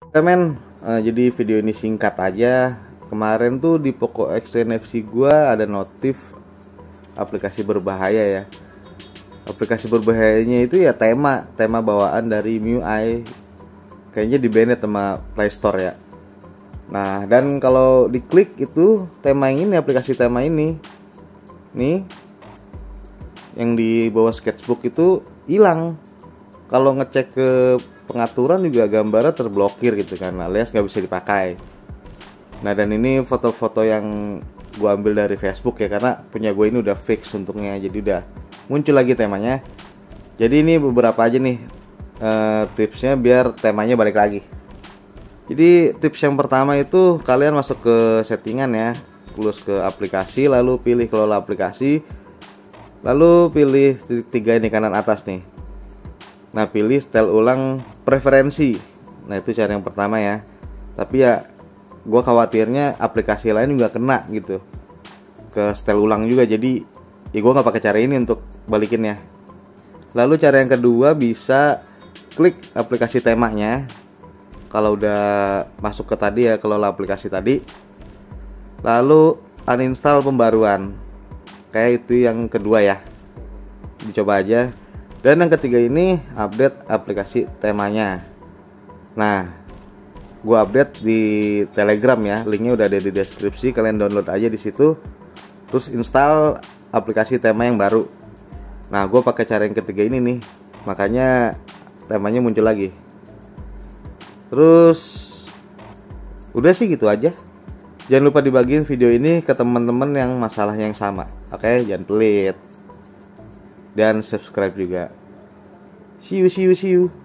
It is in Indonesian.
Oke men, jadi video ini singkat aja. Kemarin tuh di Poco X10 FC gua ada notif aplikasi berbahaya ya. Aplikasi berbahayanya itu ya tema bawaan dari MIUI. Kayaknya di-banned sama Play Store ya. Nah, dan kalau diklik itu tema yang ini, aplikasi tema ini. Nih, yang di bawah sketchbook itu hilang. Kalau ngecek ke pengaturan juga gambarnya terblokir gitu kan, alias nggak bisa dipakai. Nah, dan ini foto-foto yang gua ambil dari Facebook ya, karena punya gue ini udah fix untungnya, jadi udah muncul lagi temanya. Jadi ini beberapa aja nih tipsnya biar temanya balik lagi. Jadi tips yang pertama itu kalian masuk ke settingan ya, close ke aplikasi, lalu pilih kelola aplikasi, lalu pilih titik 3 ini kanan atas nih. Nah, pilih setel ulang preferensi. Nah, itu cara yang pertama ya. Tapi ya gue khawatirnya aplikasi lain juga kena gitu ke setel ulang juga, jadi ya gue nggak pakai cara ini untuk balikinnya. Lalu cara yang kedua, bisa klik aplikasi temanya. Kalau udah masuk ke tadi ya, kelola aplikasi tadi, lalu uninstall pembaruan. Kayak itu yang kedua ya, dicoba aja. Dan yang ketiga ini update aplikasi temanya. Nah, gua update di Telegram ya, linknya udah ada di deskripsi, kalian download aja di situ. Terus install aplikasi tema yang baru. Nah, gua pakai cara yang ketiga ini nih, makanya temanya muncul lagi. Terus udah sih gitu aja. Jangan lupa dibagiin video ini ke teman-teman yang masalahnya yang sama. Oke, jangan pelit. Dan subscribe juga. See you.